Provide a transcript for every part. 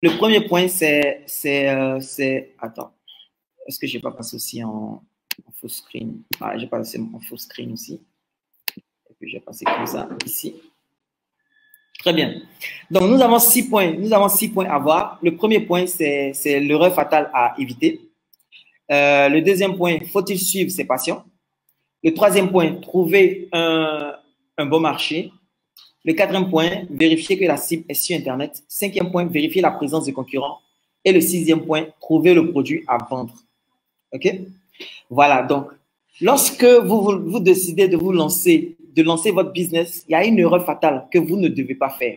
le premier point, attends, est-ce que je n'ai pas passé aussi en full screen? Ah, j'ai passé en full screen aussi. Et puis, j'ai passé comme ça ici. Très bien. Donc, nous avons 6 points. Nous avons 6 points à voir. Le premier point, c'est l'erreur fatale à éviter. Le deuxième point, faut-il suivre ses passions? Le troisième point, trouver un bon marché. Le quatrième point, vérifier que la cible est sur Internet. Cinquième point, vérifier la présence des concurrents. Et le sixième point, trouver le produit à vendre. OK? Voilà. Donc, lorsque vous décidez de lancer votre business, il y a une erreur fatale que vous ne devez pas faire.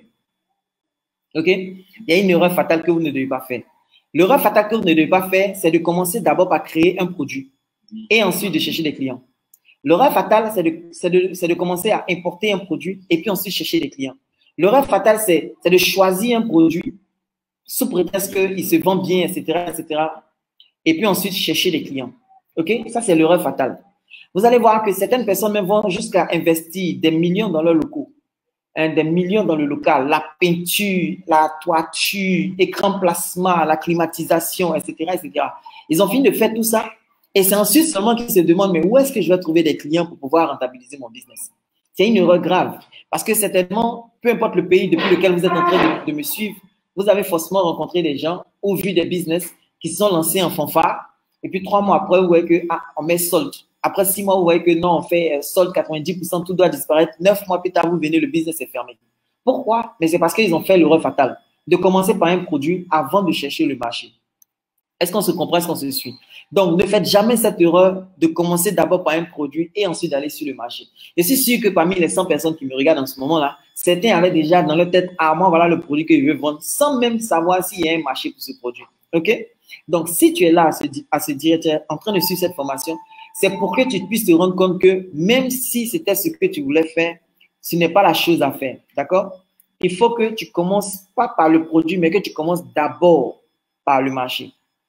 OK? Il y a une erreur fatale que vous ne devez pas faire. L'erreur fatale que vous ne devez pas faire, c'est de commencer d'abord par créer un produit et ensuite de chercher des clients. L'erreur fatale, c'est de commencer à importer un produit et puis ensuite chercher des clients. L'erreur fatale, c'est de choisir un produit sous prétexte qu'il se vend bien, etc., etc. Et puis ensuite chercher des clients. OK? Ça, c'est l'erreur fatale. Vous allez voir que certaines personnes même vont jusqu'à investir des millions dans leurs locaux. Des millions dans le local, la peinture, la toiture, écran plasma, la climatisation, etc., etc. Ils ont fini de faire tout ça et c'est ensuite seulement qu'ils se demandent mais où est-ce que je vais trouver des clients pour pouvoir rentabiliser mon business? C'est une erreur grave parce que certainement, peu importe le pays depuis lequel vous êtes en train de me suivre, vous avez forcément rencontré des gens ou vu des business qui se sont lancés en fanfare et puis 3 mois après, vous voyez que on met solde. Après 6 mois, vous voyez que non, on fait solde 90%, tout doit disparaître. 9 mois plus tard, vous venez, le business est fermé. Pourquoi? Mais c'est parce qu'ils ont fait l'erreur fatale de commencer par un produit avant de chercher le marché. Est-ce qu'on se comprend? Est-ce qu'on se suit? Donc, ne faites jamais cette erreur de commencer d'abord par un produit et ensuite d'aller sur le marché. Je suis sûr que parmi les 100 personnes qui me regardent en ce moment-là, certains avaient déjà dans leur tête, ah, moi, voilà le produit que je veux vendre, sans même savoir s'il y a un marché pour ce produit. OK? Donc, si tu es là à se dire, tu es en train de suivre cette formation, c'est pour que tu puisses te rendre compte que même si c'était ce que tu voulais faire, ce n'est pas la chose à faire. D'accord? Il faut que tu commences pas par le produit, mais que tu commences d'abord par le marché.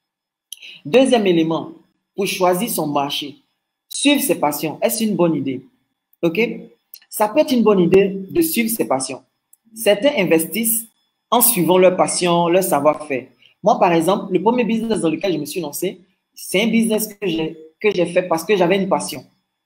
Deuxième élément, pour choisir son marché, suivre ses passions. Est-ce une bonne idée? OK? Ça peut être une bonne idée de suivre ses passions. Certains investissent en suivant leur passion, leur savoir-faire. Moi, par exemple, le premier business dans lequel je me suis lancé, c'est un business que j'ai fait parce que j'avais une passion.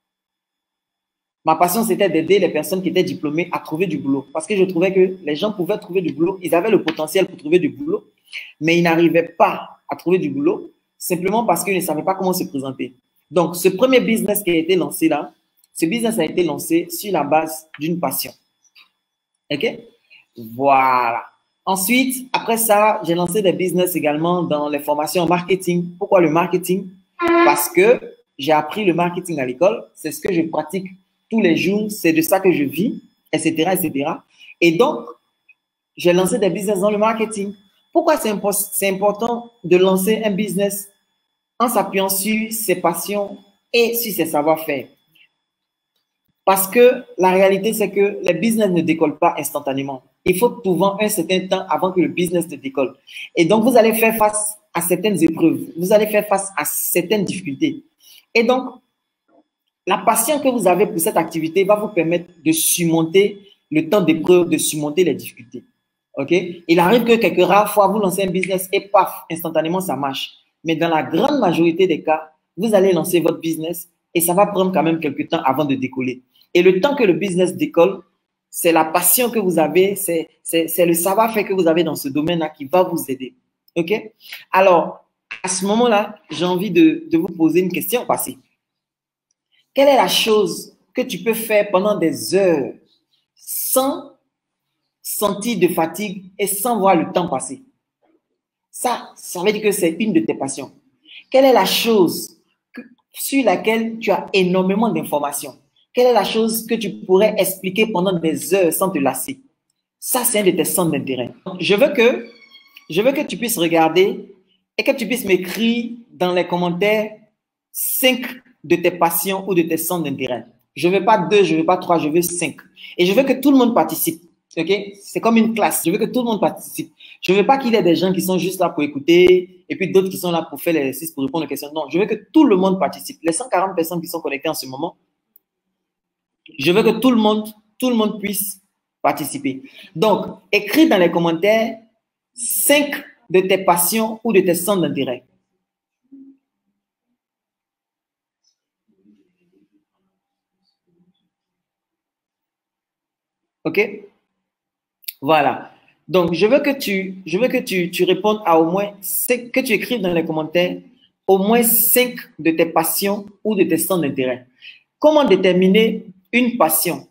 Ma passion, c'était d'aider les personnes qui étaient diplômées à trouver du boulot. Parce que je trouvais que les gens pouvaient trouver du boulot. Ils avaient le potentiel pour trouver du boulot, mais ils n'arrivaient pas à trouver du boulot simplement parce qu'ils ne savaient pas comment se présenter. Donc, ce premier business qui a été lancé là, ce business a été lancé sur la base d'une passion. OK? Voilà. Ensuite, après ça, j'ai lancé des business également dans les formations en marketing. Pourquoi le marketing? Parce que j'ai appris le marketing à l'école. C'est ce que je pratique tous les jours. C'est de ça que je vis, etc., etc. Et donc, j'ai lancé des business dans le marketing. Pourquoi c'est important de lancer un business en s'appuyant sur ses passions et sur ses savoir-faire? Parce que la réalité, c'est que les business ne décollent pas instantanément. Il faut souvent un certain temps avant que le business ne décolle. Et donc, vous allez faire face à certaines épreuves. Vous allez faire face à certaines difficultés. Et donc, la passion que vous avez pour cette activité va vous permettre de surmonter le temps d'épreuve, de surmonter les difficultés. OK? Il arrive que quelques rares fois, vous lancez un business et paf, instantanément, ça marche. Mais dans la grande majorité des cas, vous allez lancer votre business et ça va prendre quand même quelques temps avant de décoller. Et le temps que le business décolle, c'est la passion que vous avez, c'est le savoir-faire que vous avez dans ce domaine-là qui va vous aider. OK? Alors, à ce moment-là, j'ai envie de vous poser une question passée. Quelle est la chose que tu peux faire pendant des heures sans sentir de fatigue et sans voir le temps passer? Ça veut dire que c'est une de tes passions. Quelle est la chose sur laquelle tu as énormément d'informations? Quelle est la chose que tu pourrais expliquer pendant des heures sans te lasser? Ça, c'est un de tes centres d'intérêt. Je veux que tu puisses regarder et que tu puisses m'écrire dans les commentaires 5 de tes passions ou de tes centres d'intérêt. Je ne veux pas 2, je ne veux pas 3, je veux 5. Et je veux que tout le monde participe. OK? C'est comme une classe. Je veux que tout le monde participe. Je ne veux pas qu'il y ait des gens qui sont juste là pour écouter et puis d'autres qui sont là pour faire l'exercice, pour répondre aux questions. Non, je veux que tout le monde participe. Les 140 personnes qui sont connectées en ce moment, je veux que tout le monde puisse participer. Donc, écris dans les commentaires 5 de tes passions ou de tes centres d'intérêt. OK? Voilà. Donc, je veux que tu répondes à au moins, que tu écrives dans les commentaires au moins 5 de tes passions ou de tes centres d'intérêt. Comment déterminer une passion?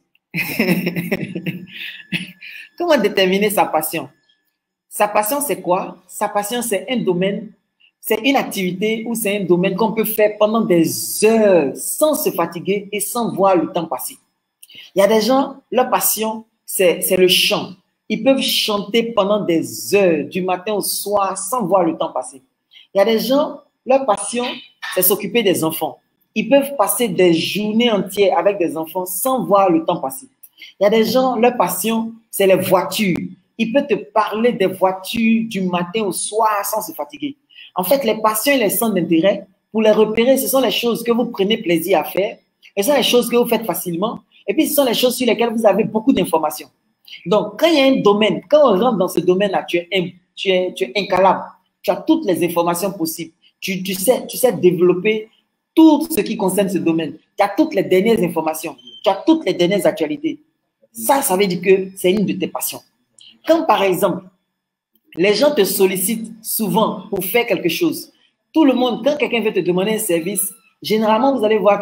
Comment déterminer sa passion? Sa passion, c'est quoi? Sa passion, c'est un domaine, c'est une activité ou c'est un domaine qu'on peut faire pendant des heures sans se fatiguer et sans voir le temps passer. Il y a des gens, leur passion, c'est le chant. Ils peuvent chanter pendant des heures, du matin au soir, sans voir le temps passer. Il y a des gens, leur passion, c'est s'occuper des enfants. Ils peuvent passer des journées entières avec des enfants sans voir le temps passer. Il y a des gens, leur passion, c'est les voitures. Ils peuvent te parler des voitures du matin au soir sans se fatiguer. En fait, les passions et les centres d'intérêt, pour les repérer, ce sont les choses que vous prenez plaisir à faire. Et ce sont les choses que vous faites facilement. Et puis, ce sont les choses sur lesquelles vous avez beaucoup d'informations. Donc, quand il y a un domaine, quand on rentre dans ce domaine-là, tu es incalable. Tu as toutes les informations possibles. Tu sais développer tout ce qui concerne ce domaine. Tu as toutes les dernières informations. Tu as toutes les dernières actualités. Ça veut dire que c'est une de tes passions. Quand, par exemple, les gens te sollicitent souvent pour faire quelque chose, tout le monde, quand quelqu'un veut te demander un service, généralement, vous allez voir que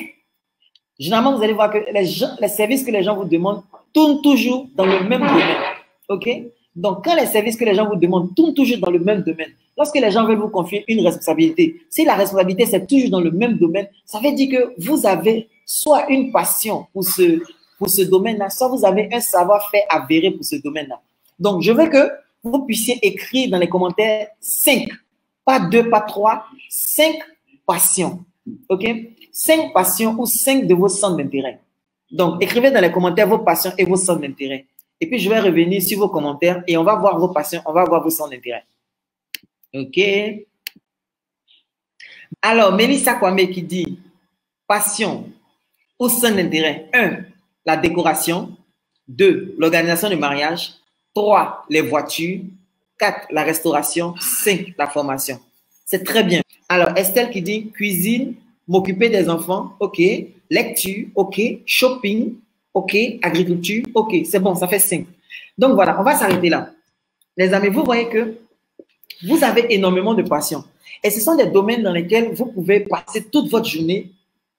les services que les gens vous demandent tournent toujours dans le même domaine. OK? Donc, quand les services que les gens vous demandent tournent toujours dans le même domaine, lorsque les gens veulent vous confier une responsabilité, si la responsabilité, c'est toujours dans le même domaine, ça veut dire que vous avez soit une passion pour ce domaine-là, soit vous avez un savoir-faire avéré pour ce domaine-là. Donc, je veux que vous puissiez écrire dans les commentaires 5, pas 2, pas 3, 5 passions. OK? 5 passions ou 5 de vos centres d'intérêt. Donc, écrivez dans les commentaires vos passions et vos centres d'intérêt. Et puis, je vais revenir sur vos commentaires et on va voir vos passions, on va voir vos centres d'intérêt. OK? Alors, Mélissa Kwame qui dit passion ou centre d'intérêt. 1, la décoration. 2, l'organisation du mariage. 3, les voitures. 4, la restauration. 5, la formation. C'est très bien. Alors, Estelle qui dit cuisine, m'occuper des enfants, OK. Lecture, OK. Shopping, OK. Agriculture, OK. C'est bon, ça fait 5. Donc, voilà, on va s'arrêter là. Les amis, vous voyez que vous avez énormément de passion. Et ce sont des domaines dans lesquels vous pouvez passer toute votre journée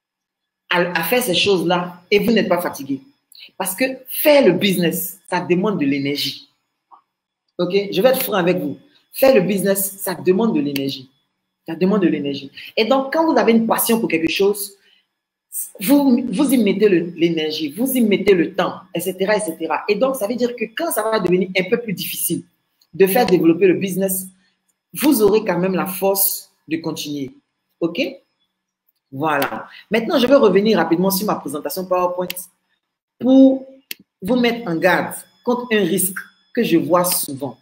à faire ces choses-là et vous n'êtes pas fatigué. Parce que faire le business, ça demande de l'énergie. OK? Je vais être franc avec vous. Faire le business, ça demande de l'énergie. Ça demande de l'énergie. Et donc, quand vous avez une passion pour quelque chose, vous y mettez l'énergie, vous y mettez le temps, etc., etc. Et donc, ça veut dire que quand ça va devenir un peu plus difficile de faire développer le business, vous aurez quand même la force de continuer. OK? Voilà. Maintenant, je vais revenir rapidement sur ma présentation PowerPoint pour vous mettre en garde contre un risque que je vois souvent.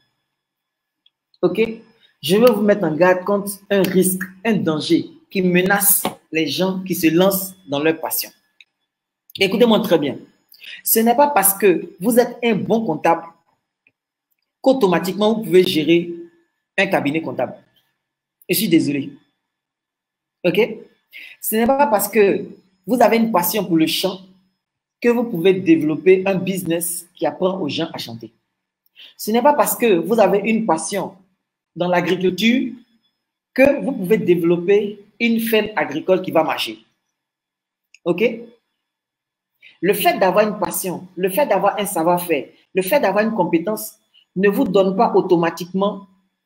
OK? Je vais vous mettre en garde contre un risque, un danger qui menace les gens qui se lancent dans leur passion. Écoutez-moi très bien. Ce n'est pas parce que vous êtes un bon comptable qu'automatiquement vous pouvez gérer un cabinet comptable. Je suis désolé. OK? Ce n'est pas parce que vous avez une passion pour le chant que vous pouvez développer un business qui apprend aux gens à chanter. Ce n'est pas parce que vous avez une passion dans l'agriculture que vous pouvez développer une ferme agricole qui va marcher. OK? Le fait d'avoir une passion, le fait d'avoir un savoir-faire, le fait d'avoir une compétence ne vous donne pas automatiquement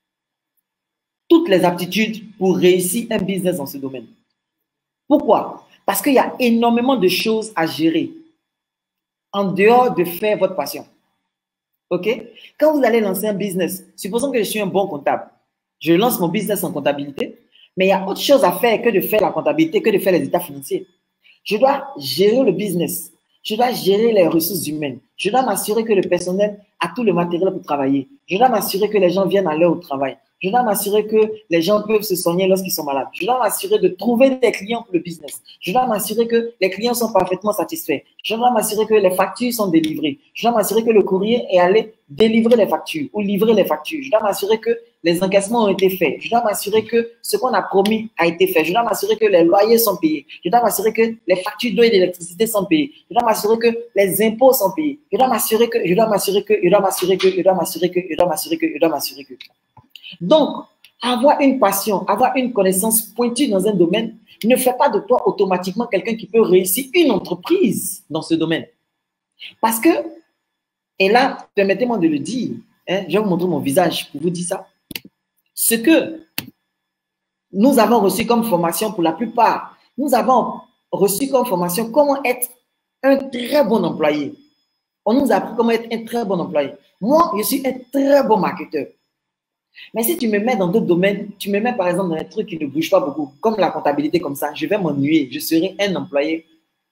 toutes les aptitudes pour réussir un business dans ce domaine. Pourquoi? Parce qu'il y a énormément de choses à gérer en dehors de faire votre passion. OK? Quand vous allez lancer un business, supposons que je suis un bon comptable, je lance mon business en comptabilité, mais il y a autre chose à faire que de faire la comptabilité, que de faire les états financiers. Je dois gérer le business. Je dois gérer les ressources humaines. Je dois m'assurer que le personnel a tout le matériel pour travailler. Je dois m'assurer que les gens viennent à l'heure au travail. Je dois m'assurer que les gens peuvent se soigner lorsqu'ils sont malades. Je dois m'assurer de trouver des clients pour le business. Je dois m'assurer que les clients sont parfaitement satisfaits. Je dois m'assurer que les factures sont délivrées. Je dois m'assurer que le courrier est allé délivrer les factures ou livrer les factures. Je dois m'assurer que les encaissements ont été faits. Je dois m'assurer que ce qu'on a promis a été fait. Je dois m'assurer que les loyers sont payés. Je dois m'assurer que les factures d'eau et d'électricité sont payées. Je dois m'assurer que les impôts sont payés. Je dois m'assurer que, je dois m'assurer que, je dois m'assurer que, je dois m'assurer que, je dois m'assurer que, je dois m'assurer que. Donc, avoir une passion, avoir une connaissance pointue dans un domaine ne fait pas de toi automatiquement quelqu'un qui peut réussir une entreprise dans ce domaine. Parce que, et là, permettez-moi de le dire, hein, je vais vous montrer mon visage pour vous dire ça. Ce que nous avons reçu comme formation pour la plupart, nous avons reçu comme formation comment être un très bon employé. On nous a appris comment être un très bon employé. Moi, je suis un très bon marketeur. Mais si tu me mets dans d'autres domaines, tu me mets par exemple dans des trucs qui ne bougent pas beaucoup, comme la comptabilité comme ça, je vais m'ennuyer. Je serai un employé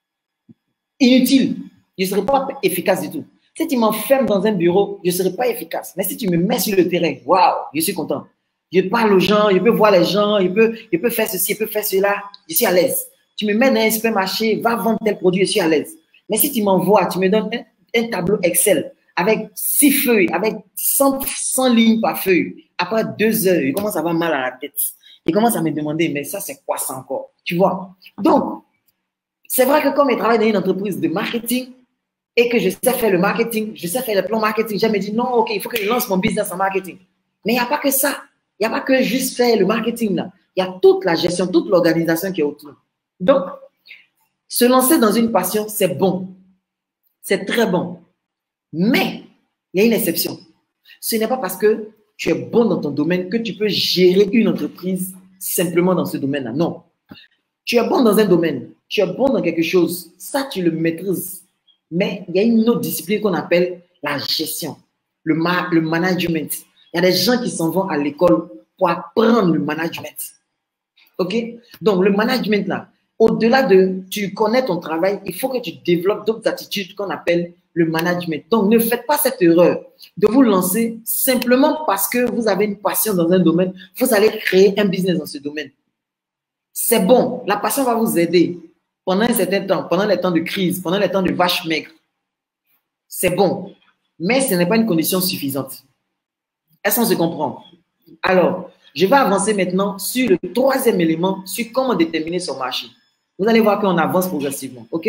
inutile. Je ne serai pas efficace du tout. Si tu m'enfermes dans un bureau, je ne serai pas efficace. Mais si tu me mets sur le terrain, waouh, je suis content. Je parle aux gens, je peux voir les gens, je peux faire ceci, je peux faire cela, je suis à l'aise. Tu me mets dans un supermarché, va vendre tel produit, je suis à l'aise. Mais si tu m'envoies, tu me donnes un tableau Excel avec 6 feuilles, avec 100 lignes par feuille. Après 2 heures, il commence à avoir mal à la tête. Il commence à me demander, mais ça, c'est quoi ça encore? Tu vois? Donc, c'est vrai que comme je travaille dans une entreprise de marketing et que je sais faire le marketing, je sais faire le plan marketing, je me dis, non, ok, il faut que je lance mon business en marketing. Mais il n'y a pas que ça. Il n'y a pas que juste faire le marketing là. Il y a toute la gestion, toute l'organisation qui est autour. Donc, se lancer dans une passion, c'est bon. C'est très bon. Mais, il y a une exception. Ce n'est pas parce que tu es bon dans ton domaine que tu peux gérer une entreprise simplement dans ce domaine-là. Non. Tu es bon dans un domaine, tu es bon dans quelque chose, ça tu le maîtrises. Mais il y a une autre discipline qu'on appelle la gestion, le management. Il y a des gens qui s'en vont à l'école pour apprendre le management. OK? Donc, le management, là, au-delà de tu connais ton travail, il faut que tu développes d'autres attitudes qu'on appelle le management. Donc, ne faites pas cette erreur de vous lancer simplement parce que vous avez une passion dans un domaine. Vous allez créer un business dans ce domaine. C'est bon. La passion va vous aider pendant un certain temps, pendant les temps de crise, pendant les temps de vache maigre. C'est bon. Mais ce n'est pas une condition suffisante. Est-ce qu'on se comprend? Alors, je vais avancer maintenant sur le troisième élément, sur comment déterminer son marché. Vous allez voir qu'on avance progressivement. OK?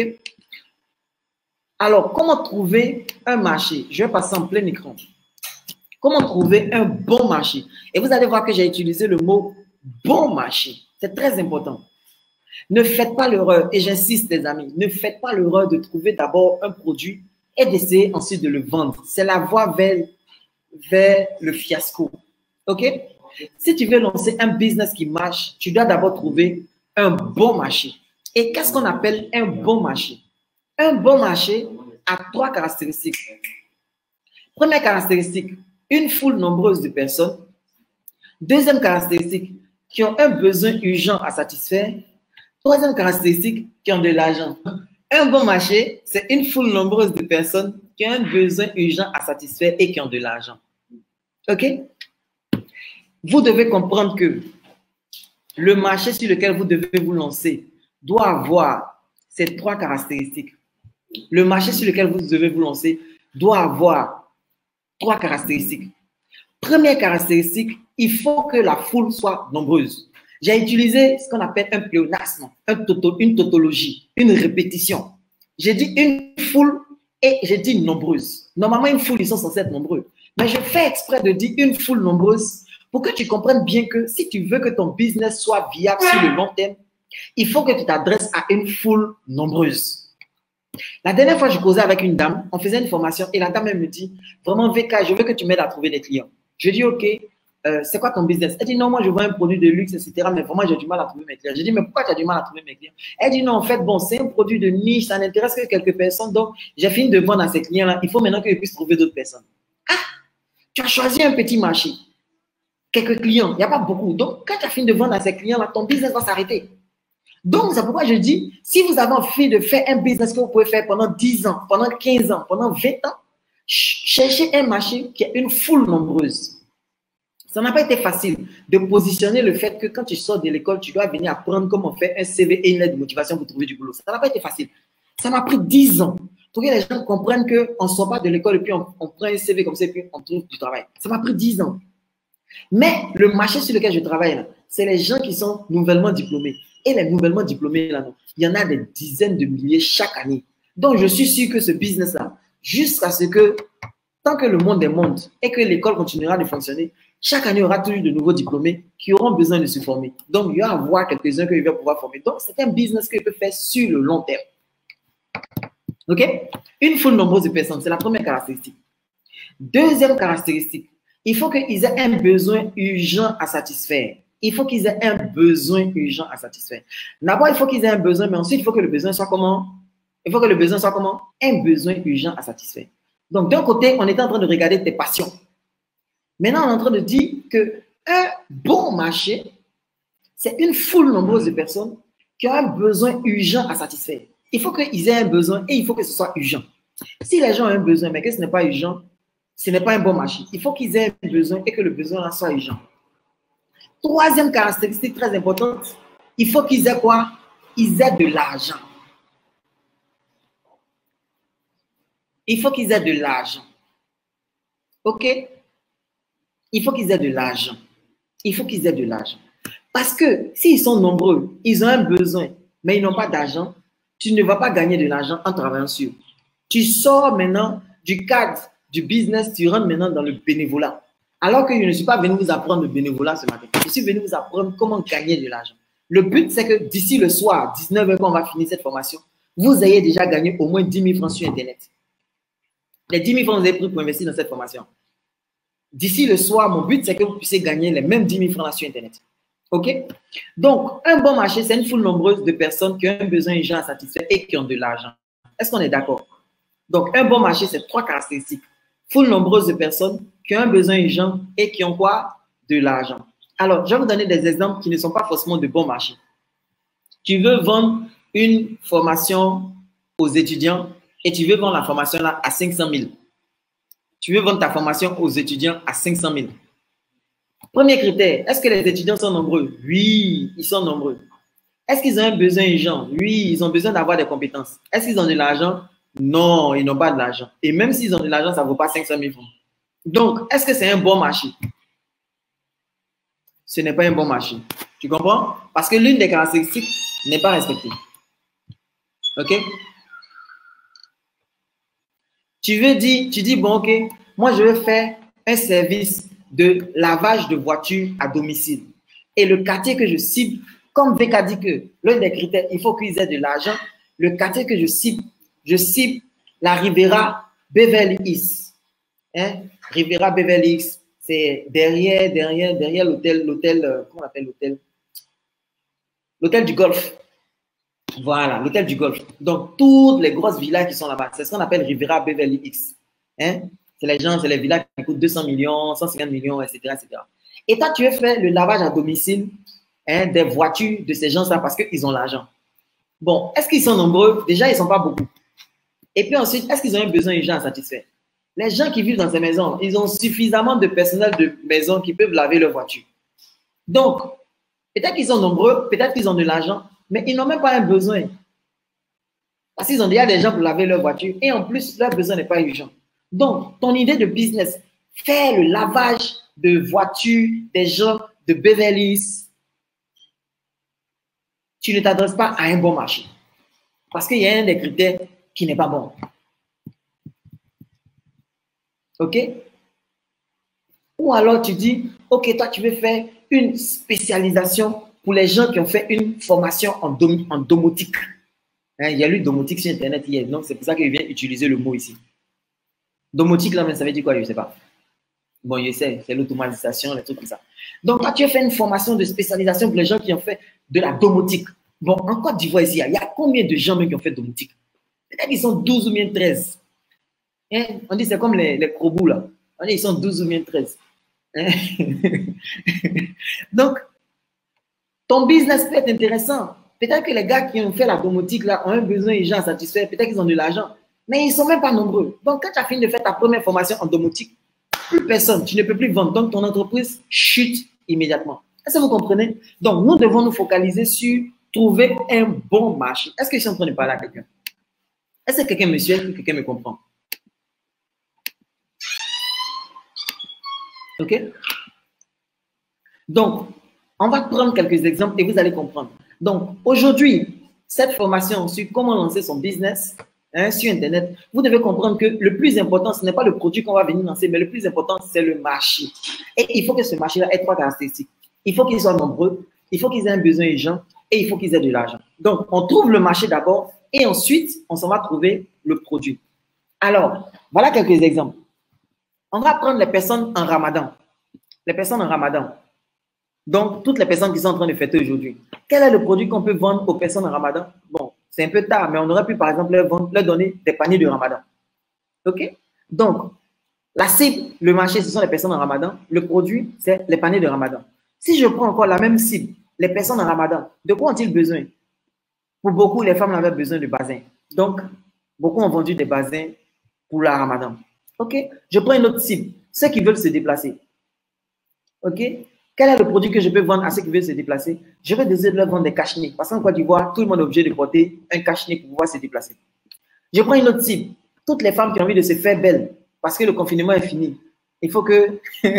Alors, comment trouver un marché? Je vais passer en plein écran. Comment trouver un bon marché? Et vous allez voir que j'ai utilisé le mot bon marché. C'est très important. Ne faites pas l'erreur, et j'insiste les amis, ne faites pas l'erreur de trouver d'abord un produit et d'essayer ensuite de le vendre. C'est la voie vers le fiasco. OK? Si tu veux lancer un business qui marche, tu dois d'abord trouver un bon marché. Et qu'est-ce qu'on appelle un bon marché? Un bon marché a 3 caractéristiques. Première caractéristique, une foule nombreuse de personnes. Deuxième caractéristique, qui ont un besoin urgent à satisfaire. Troisième caractéristique, qui ont de l'argent. Un bon marché, c'est une foule nombreuse de personnes qui ont un besoin urgent à satisfaire et qui ont de l'argent. OK? Vous devez comprendre que le marché sur lequel vous devez vous lancer doit avoir ces 3 caractéristiques. Le marché sur lequel vous devez vous lancer doit avoir 3 caractéristiques. Première caractéristique, il faut que la foule soit nombreuse. J'ai utilisé ce qu'on appelle un pléonasme, une tautologie, une répétition. J'ai dit une foule et j'ai dit nombreuse. Normalement, une foule, ils sont censés être nombreux. Mais je fais exprès de dire une foule nombreuse pour que tu comprennes bien que si tu veux que ton business soit viable sur le long terme, il faut que tu t'adresses à une foule nombreuse. La dernière fois, je causais avec une dame, on faisait une formation et la dame, elle me dit, vraiment, VK, je veux que tu m'aides à trouver des clients. Je dis, OK, c'est quoi ton business? Elle dit, non, moi, je vends un produit de luxe, etc. Mais vraiment, j'ai du mal à trouver mes clients. Je dis, mais pourquoi tu as du mal à trouver mes clients? Elle dit, non, en fait, bon, c'est un produit de niche, ça n'intéresse que quelques personnes. Donc, j'ai fini de vendre à ces clients-là. Il faut maintenant que je puisse trouver d'autres personnes. Ah, tu as choisi un petit marché. Quelques clients, il n'y a pas beaucoup. Donc, quand tu as fini de vendre à ces clients-là, ton business va s'arrêter. Donc, c'est pourquoi je dis, si vous avez envie de faire un business que vous pouvez faire pendant 10 ans, pendant 15 ans, pendant 20 ans, cherchez un marché qui a une foule nombreuse. Ça n'a pas été facile de positionner le fait que quand tu sors de l'école, tu dois venir apprendre comment faire un CV et une lettre de motivation pour trouver du boulot. Ça n'a pas été facile. Ça m'a pris 10 ans pour que les gens comprennent qu'on ne sort pas de l'école et puis on prend un CV comme ça et puis on trouve du travail. Ça m'a pris 10 ans. Mais le marché sur lequel je travaille, là, c'est les gens qui sont nouvellement diplômés. Et les nouvellement diplômés, là, non, il y en a des dizaines de milliers chaque année. Donc, je suis sûr que ce business-là, jusqu'à ce que, tant que le monde est monde et que l'école continuera de fonctionner, chaque année, il y aura toujours de nouveaux diplômés qui auront besoin de se former. Donc, il y a à voir quelques-uns qu'il va pouvoir former. Donc, c'est un business qu'il peut faire sur le long terme. OK? Une foule nombreuse de personnes, c'est la première caractéristique. Deuxième caractéristique, il faut qu'ils aient un besoin urgent à satisfaire. Il faut qu'ils aient un besoin urgent à satisfaire. D'abord, il faut qu'ils aient un besoin, mais ensuite, il faut que le besoin soit comment? Il faut que le besoin soit comment? Un besoin urgent à satisfaire. Donc, d'un côté, on est en train de regarder tes passions. Maintenant, on est en train de dire qu'un bon marché, c'est une foule nombreuse de personnes qui ont un besoin urgent à satisfaire. Il faut qu'ils aient un besoin et il faut que ce soit urgent. Si les gens ont un besoin, mais que ce n'est pas urgent, ce n'est pas un bon marché. Il faut qu'ils aient un besoin et que le besoin là soit urgent. Troisième caractéristique très importante, il faut qu'ils aient quoi? Ils aient de l'argent. Il faut qu'ils aient de l'argent. OK? Il faut qu'ils aient de l'argent. Il faut qu'ils aient de l'argent. Parce que s'ils sont nombreux, ils ont un besoin, mais ils n'ont pas d'argent, tu ne vas pas gagner de l'argent en travaillant sur. Tu sors maintenant du cadre du business, tu rentres maintenant dans le bénévolat. Alors que je ne suis pas venu vous apprendre le bénévolat ce matin. Je suis venu vous apprendre comment gagner de l'argent. Le but, c'est que d'ici le soir, 19h, quand on va finir cette formation, vous ayez déjà gagné au moins 10 000 francs sur Internet. Les 10 000 francs que vous avez pris pour investir dans cette formation. D'ici le soir, mon but, c'est que vous puissiez gagner les mêmes 10 000 francs là sur Internet. OK? Donc, un bon marché, c'est une foule nombreuse de personnes qui ont un besoin urgent à satisfaire et qui ont de l'argent. Est-ce qu'on est d'accord? Donc, un bon marché, c'est trois caractéristiques. Foule nombreuse de personnes qui ont un besoin urgent et qui ont quoi? De l'argent. Alors, je vais vous donner des exemples qui ne sont pas forcément de bons marchés. Tu veux vendre une formation aux étudiants et tu veux vendre la formation là à 500 000. Tu veux vendre ta formation aux étudiants à 500 000. Premier critère, est-ce que les étudiants sont nombreux? Oui, ils sont nombreux. Est-ce qu'ils ont un besoin urgent? Oui, ils ont besoin d'avoir des compétences. Est-ce qu'ils ont de l'argent? Non, ils n'ont pas de l'argent. Et même s'ils ont de l'argent, ça ne vaut pas 500 000 francs. Donc, est-ce que c'est un bon marché? Ce n'est pas un bon marché. Tu comprends? Parce que l'une des caractéristiques n'est pas respectée. OK? Tu dis, bon, OK, moi, je vais faire un service de lavage de voitures à domicile. Et le quartier que je cible, comme VK dit que l'un des critères, il faut qu'ils aient de l'argent. Le quartier que je cible la Riviera Beverly Hills. Hein? Riviera Beverly Hills, c'est derrière l'hôtel, comment on appelle l'hôtel? L'hôtel du Golfe. Voilà, l'hôtel du Golfe. Donc, toutes les grosses villas qui sont là-bas, c'est ce qu'on appelle Riviera Beverly Hills. Hein? C'est les villas qui coûtent 200 millions, 150 millions, etc., etc. Et toi, tu veux faire le lavage à domicile des voitures de ces gens-là parce qu'ils ont l'argent. Bon, est-ce qu'ils sont nombreux? Déjà, ils ne sont pas beaucoup. Et puis ensuite, est-ce qu'ils ont un besoin urgent à satisfaire? Les gens qui vivent dans ces maisons, ils ont suffisamment de personnel de maison qui peuvent laver leur voiture. Donc, peut-être qu'ils sont nombreux, peut-être qu'ils ont de l'argent, mais ils n'ont même pas un besoin. Parce qu'ils ont déjà des gens pour laver leur voiture et en plus, leur besoin n'est pas urgent. Donc, ton idée de business, faire le lavage de voitures des gens de Beverly Hills, tu ne t'adresses pas à un bon marché. Parce qu'il y a un des critères qui n'est pas bon. OK? Ou alors tu dis, OK, toi, tu veux faire une spécialisation pour les gens qui ont fait une formation en domotique. Hein, il y a lu domotique sur Internet hier, donc c'est pour ça que je viens utiliser le mot ici. Domotique, là, mais ça veut dire quoi? Je ne sais pas. Bon, je sais, c'est l'automatisation, les trucs comme ça. Donc, toi, tu as fait une formation de spécialisation pour les gens qui ont fait de la domotique. Bon, en Côte d'Ivoire, ici, il y a combien de gens qui ont fait domotique? Peut-être qu'ils sont 12 ou bien 13. Hein? On dit c'est comme les crobous, là. On dit ils sont 12 ou bien 13. Hein? Donc, ton business peut être intéressant. Peut-être que les gars qui ont fait la domotique, là, ont un besoin urgent à satisfaire. Peut-être qu'ils ont de l'argent. Mais ils ne sont même pas nombreux. Donc, quand tu as fini de faire ta première formation en domotique, plus personne, tu ne peux plus vendre. Donc, ton entreprise chute immédiatement. Est-ce que vous comprenez? Donc, nous devons nous focaliser sur trouver un bon marché. Est-ce que je suis en train de parler à quelqu'un? Est-ce que quelqu'un me suit? Est-ce que quelqu'un me comprend? OK? Donc, on va prendre quelques exemples et vous allez comprendre. Donc, aujourd'hui, cette formation sur comment lancer son business sur Internet, vous devez comprendre que le plus important, ce n'est pas le produit qu'on va venir lancer, mais le plus important, c'est le marché. Et il faut que ce marché-là ait trois caractéristiques. Il faut qu'il soit nombreux, il faut qu'ils aient un besoin urgent et il faut qu'ils aient de l'argent. Donc, on trouve le marché d'abord et ensuite, on s'en va trouver le produit. Alors, voilà quelques exemples. On va prendre les personnes en Ramadan. Les personnes en Ramadan. Donc, toutes les personnes qui sont en train de fêter aujourd'hui. Quel est le produit qu'on peut vendre aux personnes en Ramadan? Bon, c'est un peu tard, mais on aurait pu, par exemple, leur donner des paniers de Ramadan. OK? Donc, la cible, le marché, ce sont les personnes en Ramadan. Le produit, c'est les paniers de Ramadan. Si je prends encore la même cible, les personnes en Ramadan, de quoi ont-ils besoin? Pour beaucoup, les femmes avaient besoin de bassins. Donc, beaucoup ont vendu des bassins pour la Ramadan. OK? Je prends une autre cible, ceux qui veulent se déplacer. OK? Quel est le produit que je peux vendre à ceux qui veulent se déplacer? Je vais décider de leur vendre des cache-nez. Parce qu'en Côte d'Ivoire, tout le monde est obligé de porter un cache-nez pour pouvoir se déplacer. Je prends une autre cible. Toutes les femmes qui ont envie de se faire belles parce que le confinement est fini. Il faut que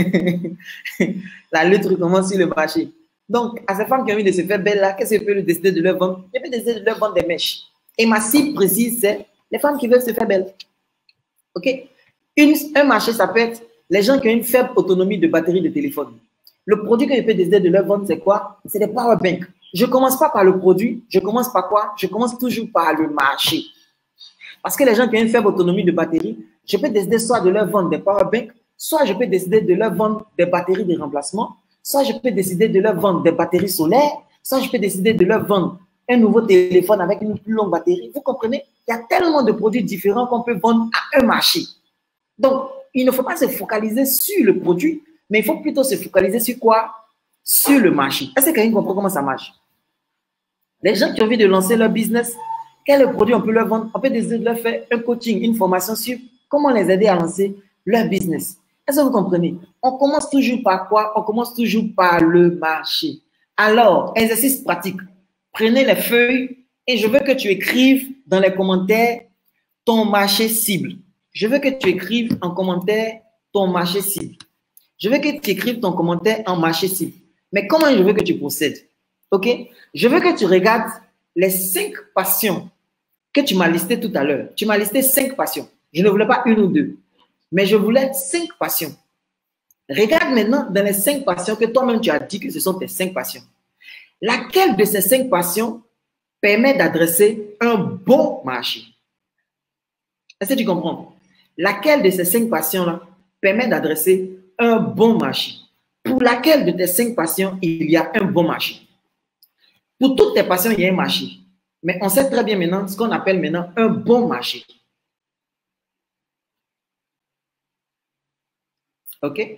la lutte recommence sur le marché. Donc, à ces femmes qui ont envie de se faire belles là, qu'est-ce que je peux décider de leur vendre? Je peux décider de leur vendre des mèches. Et ma cible précise, c'est les femmes qui veulent se faire belles. OK? Un marché, ça peut être les gens qui ont une faible autonomie de batterie de téléphone. Le produit que je peux décider de leur vendre, c'est quoi? C'est des power banks. Je ne commence pas par le produit, je commence par quoi? Je commence toujours par le marché. Parce que les gens qui ont une faible autonomie de batterie, je peux décider soit de leur vendre des power banks, soit je peux décider de leur vendre des batteries de remplacement, soit je peux décider de leur vendre des batteries solaires, soit je peux décider de leur vendre un nouveau téléphone avec une plus longue batterie. Vous comprenez? Il y a tellement de produits différents qu'on peut vendre à un marché. Donc, il ne faut pas se focaliser sur le produit, mais il faut plutôt se focaliser sur quoi? Sur le marché. Est-ce que quelqu'un comprend comment ça marche? Les gens qui ont envie de lancer leur business, quel produit on peut leur vendre? On peut décider de leur faire un coaching, une formation sur comment les aider à lancer leur business. Est-ce que vous comprenez? On commence toujours par quoi? On commence toujours par le marché. Alors, exercice pratique. Prenez les feuilles et je veux que tu écrives dans les commentaires ton marché cible. Je veux que tu écrives en commentaire ton marché cible. Je veux que tu écrives ton commentaire en marché cible. Mais comment je veux que tu procèdes? OK? Je veux que tu regardes les 5 passions que tu m'as listées tout à l'heure. Tu m'as listé 5 passions. Je ne voulais pas une ou deux, mais je voulais 5 passions. Regarde maintenant dans les 5 passions que toi-même tu as dit que ce sont tes 5 passions. Laquelle de ces 5 passions permet d'adresser un bon marché? Est-ce que tu comprends? Laquelle de ces 5 passions-là permet d'adresser un bon marché? Pour laquelle de tes 5 passions, il y a un bon marché? Pour toutes tes passions, il y a un marché. Mais on sait très bien maintenant ce qu'on appelle maintenant un bon marché. OK?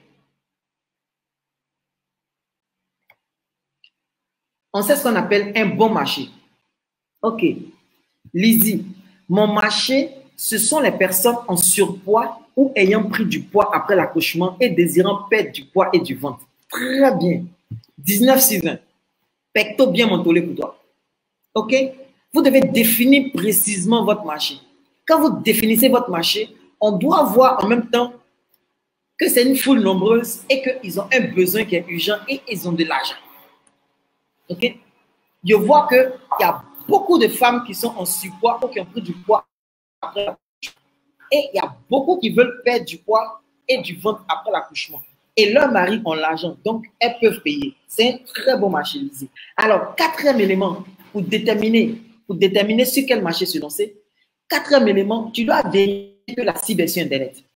On sait ce qu'on appelle un bon marché. OK. Lizzie, mon marché, ce sont les personnes en surpoids ou ayant pris du poids après l'accouchement et désirant perdre du poids et du ventre. Très bien. 19 sur 20. Pecto bien mentolé pour toi. OK? Vous devez définir précisément votre marché. Quand vous définissez votre marché, on doit voir en même temps que c'est une foule nombreuse et qu'ils ont un besoin qui est urgent et ils ont de l'argent. OK? Je vois qu'il y a beaucoup de femmes qui sont en surpoids ou qui ont pris du poids après l'accouchement. Et il y a beaucoup qui veulent perdre du poids et du ventre après l'accouchement. Et leurs maris ont l'argent, donc elles peuvent payer. C'est un très bon marché, Lizzie. Alors, 4e élément pour déterminer sur quel marché se lancer. 4e élément, tu dois vérifier que la cible est sur Internet.